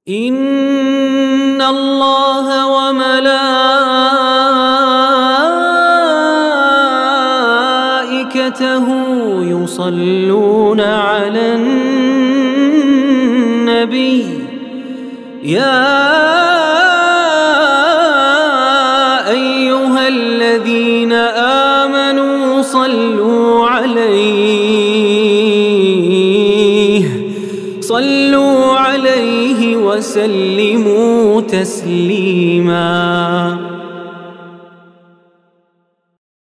إن الله وملائكته يصلون على النبي يا أيها الذين آمنوا صلوا عليه وسلموا تسليما.